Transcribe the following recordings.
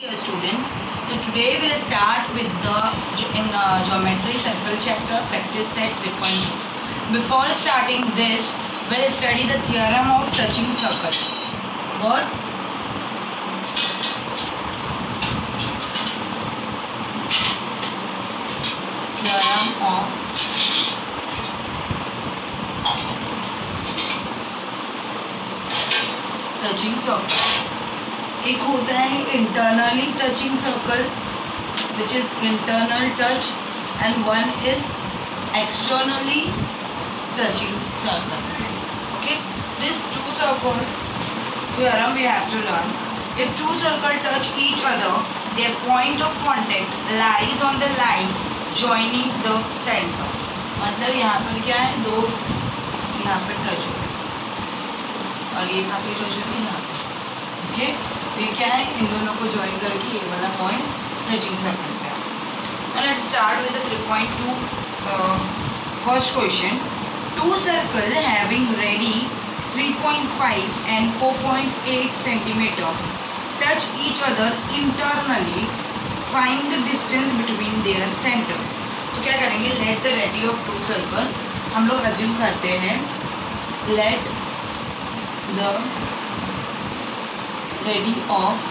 Dear students, so today we'll start with the geometry circle chapter practice set 3.2. Before starting this, we'll study the theorem of touching circle. What? Theorem of touching circle. एक होता है internally touching circle which is internal touch and one is externally touching circle. Okay, this two circle theorem we have to learn. If two circles touch each other, their point of contact lies on the line joining the center. मतलब यहाँ पर क्या है, दो यहाँ पर touch हो गए और ये यहाँ पे टच हो गए यहाँ पे. ओके, ये क्या है, इन दोनों को ज्वाइन करके ये वाला पॉइंट टचिंग सर्कल पे है. Let's start with 3.2 first question. Two circle having radii 3.5 and 4.8 centimeter touch each other internally. Find the distance between their centers. तो क्या करेंगे, let the radii of two circle, हम लोग अज्यूम करते हैं let the radii of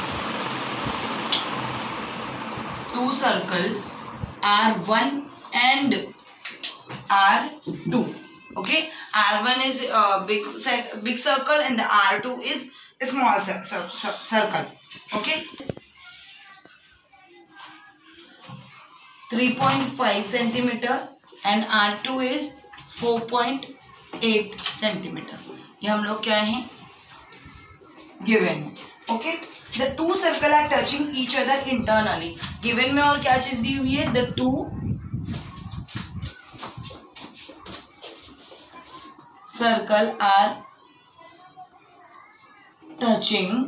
two circle R1 and R2. Okay, R1 is big circle and the R2 is a small circle. Okay, 3.5 centimeter and R2 is 4.8 centimeter. ये हम लोग क्या हैं, given है. Okay, the two circle are touching each other internally. Given में और क्या चीज दी हुई है, the two circle are touching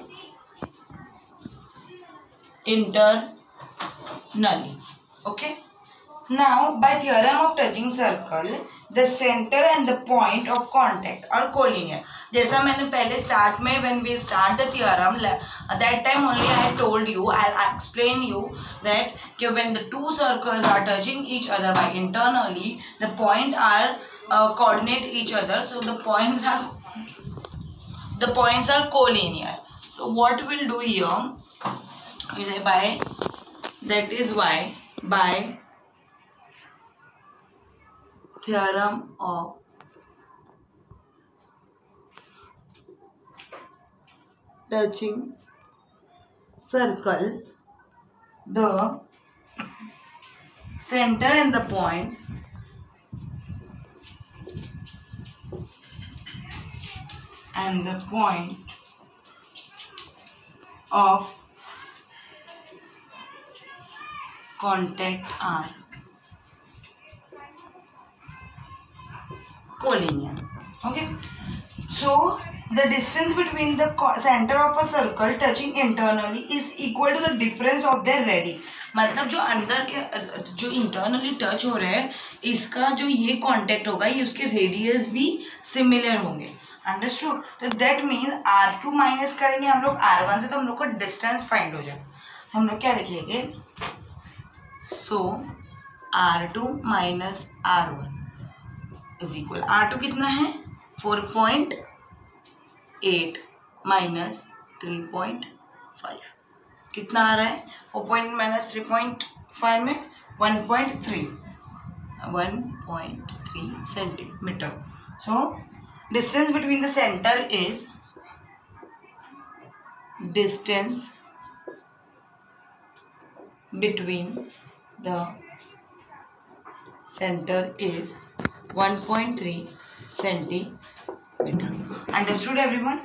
internally. Okay, now by theorem of touching circle, the center and the point of contact are collinear. जैसा मैंने पहले स्टार्ट में when we start the theorem, that time only I told you, I'll explain you that when the two circles are touching each other by internally, the point are coordinate each other, so the points are collinear. So what we'll do here, that is why by theorem of touching circle, the center and the point of contact are collinear. Okay, so the distance between the center of a circle touching internally is equal to the difference of their radii. मतलब जो अंदर के जो internally touch हो रहे हैं, इसका जो ये कांटेक्ट होगा, ये उसके रेडियस भी सिमिलर होंगे. अंडरस्टूड? तो दैट मीन्स R2 माइनस करेंगे हम लोग R1 से, तो हम लोग को डिस्टेंस फाइंड हो जाए. हम लोग क्या लिखेंगे, सो R2 minus R1 is equal, R2 कितना है 4.8 माइनस 3.5 कितना आ रहा है, 4 माइनस 3.5 में 1.3 centimetre. So distance between the centre is center is 1.3 centimeter. Understood everyone?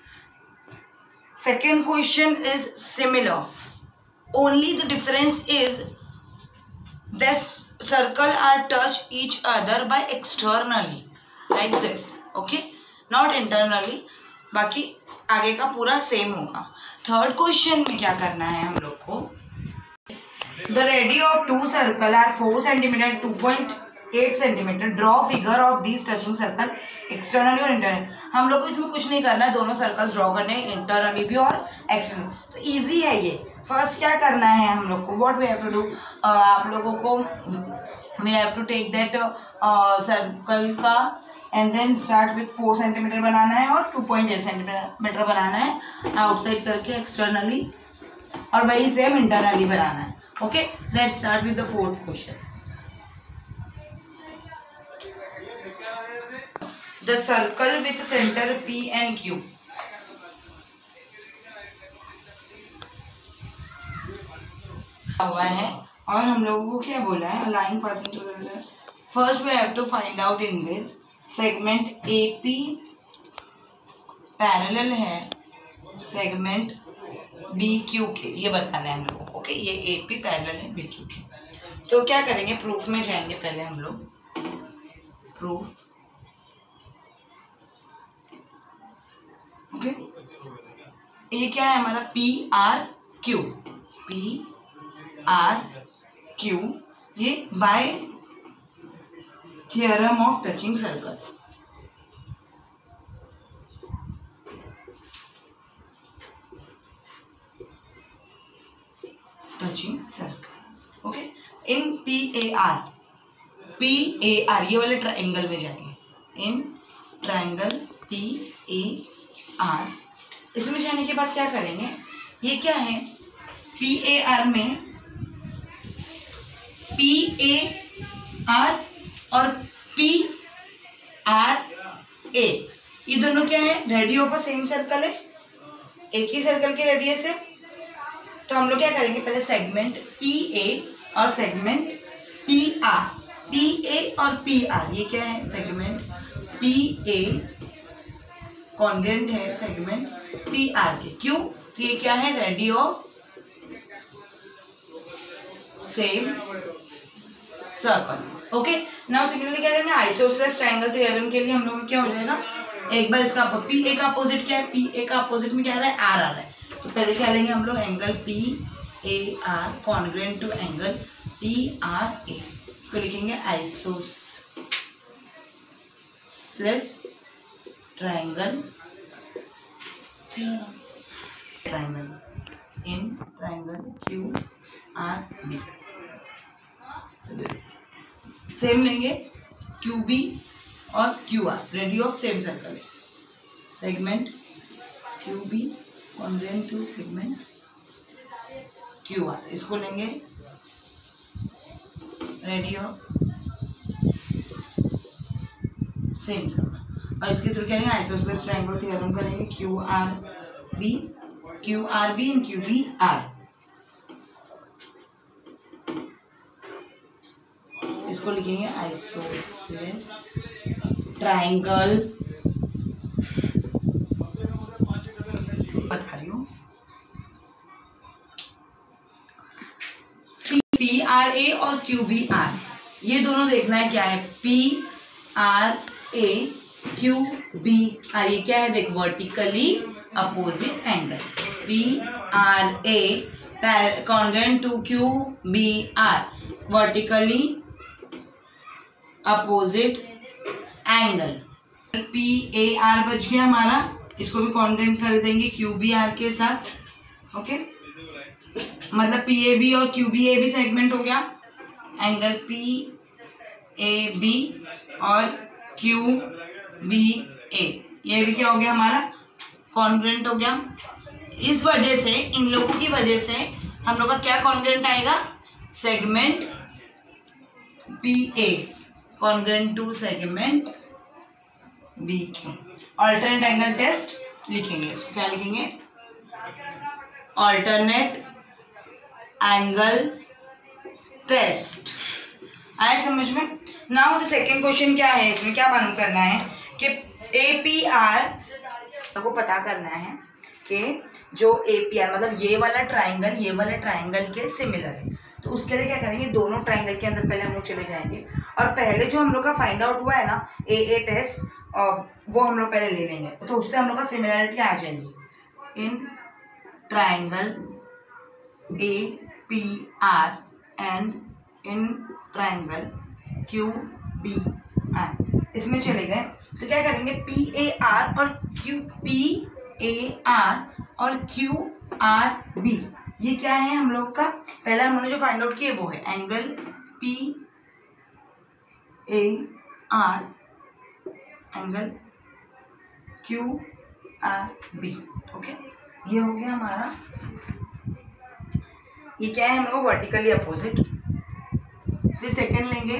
Second question is similar. Only the difference is this circle are touch each other by externally like this. Okay, not internally. बाकी आगे का पूरा same होगा. Third question में क्या करना है हम लोग को, the radii of two circle are 4 centimeter, 8 centimetre. Draw figure of these touching circle externally और इंटरनली। हम लोग को इसमें कुछ नहीं करना है, दोनों सर्कल्स ड्रॉ करने हैं, इंटरनली भी और एक्सटर्नली। तो इजी है ये। फर्स्ट क्या करना है हम लोग को, what we have to do, आप लोगों को we have to take that circle का and then start with 4 centimetre बनाना है और 2.8 सेंटीमीटर बनाना है आउटसाइड करके एक्सटर्नली, और वही सेम इंटरनली बनाना है। Okay, let's start with the fourth question. The circle with centre P and Q। हुआ है और हम लोगों को क्या बोला है, line passing through. First we have to find out in this segment AP parallel है सेगमेंट BQ के, ये बताना है हम लोगों को। ओके, ये AP पैरेलल है BQ के। तो क्या करेंगे, प्रूफ में जाएंगे पहले हम लोग। प्रूफ, ओके, ये क्या है हमारा PRQ, PRQ, ये by theorem of touching circle. Touching circle, okay. In PAR, ये वाले ट्रायंगल में जाएंगे, इन ट्रायंगल PAR। इसमें जाने के बाद क्या करेंगे, ये क्या है, PAR में PAR और PRA, ये दोनों क्या है, radius of a same circle है, एक ही सर्कल के रेडियस है। तो हम लोग क्या करेंगे, पहले सेगमेंट PA और सेगमेंट PR, PA और PR, ये क्या है, सेगमेंट PA कॉन्ग्रेंट है सेगमेंट PR के। क्यों, तो ये क्या है, radius of same circle. Okay, now similarly क्या करेंगे, आइसोसेलेस ट्रायंगल थ्योरम के लिए हम लोग क्या हो जाएगा, एक बार इसका PA का अपोजिट क्या है, PA का अपोजिट में क्या आ रहा है, R आ रहा है। तो पहले क्या लेंगे हम लोग, angle PAR congruent to angle PRA, इसको लिखेंगे isosceles triangle triangle in triangle QRB। Same लेंगे QB और QR, radius of same circle है, segment QB congruent to segment QR, इसको लेंगे रेडियस सेम सर्कल, और इसके थ्रू क्या लेंगे, आइसोसेलेस ट्रायंगल थ्योरम करेंगे, QRB एंड QBR। इसको लिखेंगे आइसोसेलेस ट्रायंगल, बता रही हूँ, PRA और QBR, ये दोनों देखना है क्या है, PRA QBR, ये क्या है, देख vertically opposite angle, PRA congruent to QBR vertically opposite angle. PAR बच गया हमारा, इसको भी कॉन्ग्रेंट कर देंगे QBR के साथ। ओके, मतलब PAB और QBA भी सेगमेंट हो गया, एंगल PAB और QBA, ये भी क्या हो गया हमारा, कॉन्ग्रेंट हो गया। इस वजह से, इन लोगों की वजह से हम लोग का क्या कॉन्ग्रेंट आएगा, segment PA congruent to segment BQ। Alternate angle test लिखेंगे, इसको क्या लिखेंगे, अल्टरनेट एंगल टेस्ट। आए समझ में। नाउ द सेकेंड क्वेश्चन क्या है, इसमें क्या मालूम करना है कि APR को पता करना है कि जो APR मतलब ये वाला ट्राइंगल के सिमिलर है। तो उसके लिए क्या करेंगे, दोनों ट्राइंगल के अंदर पहले हम लोग चले जाएंगे और पहले जो हम लोग का फाइंड आउट हुआ है ना AA टेस्ट, वो हम लोग पहले ले लेंगे, तो उससे हम लोग का सिमिलरिटी आ जाएगी। In triangle APR and in triangle QBR B R, इसमें चले गए तो क्या करेंगे पी ए आर और क्यू, पी ए आर और क्यू आर बी, ये क्या है हम लोग का, पहला हमने जो फाइंड आउट किया वो है angle P A R, angle Q R B. Okay, ये हो गया हमारा, ये क्या है हम लोग वर्टिकली अपोजिट। फिर सेकंड लेंगे,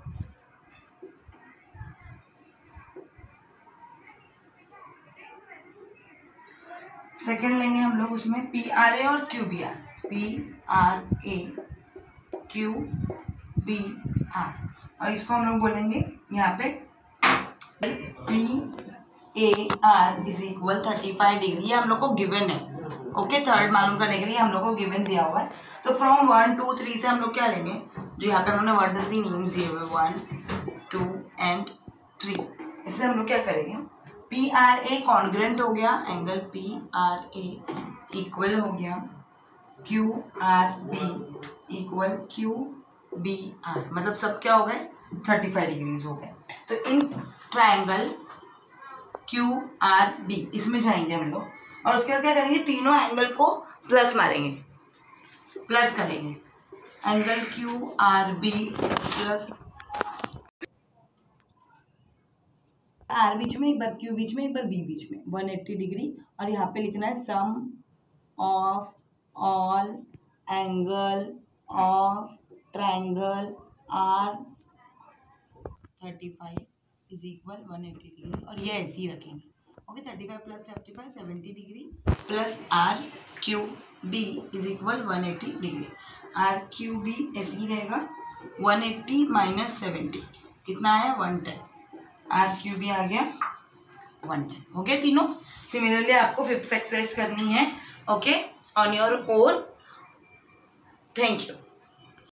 हम लोग उसमें पी आर ए और Q B R, P R A Q B R, और इसको हम लोग बोलेंगे यहाँ पे P A R is equal 35 डिग्री, ये हम लोग को गिवन है। ओके, थर्ड मालूम करने के लिए हम लोग को गिवन दिया हुआ है। तो फ्रॉम 1 2 3 से हम लोग क्या लेंगे, जो यहाँ पे हमने 1 2 3 नेम्स दिए हुए 1 2 एंड 3, इससे हम लोग क्या करेंगे, पी आर ए कॉन्ग्रेंट हो गया, angle P R A equal हो गया Q R B equal Q B R, मतलब सब क्या हो गए 35 डिग्रीज हो गए। तो in triangle Q R B इसमें जाएंगे हम लोग, और उसके बाद क्या करेंगे, तीनों एंगल को प्लस मारेंगे, प्लस करेंगे, angle Q R B plus R बीच में, एक बार क्यू बीच में, एक बार बी बीच में 180 डिग्री, और यहाँ पे लिखना है sum of all angle of triangle are 35 is equal 180 degree, और ये ऐसे ही रखेंगे। Okay, 35 plus 35 70 degree plus R Q B is equal 180 degree, R Q B ऐसे ही रहेगा 180 माइनस 70 कितना है 110, आर क्यू बी आ गया 110। हो गया तीनों। सिमिलरली आपको 5th एक्सरसाइज करनी है। Okay, on your own. Thank you.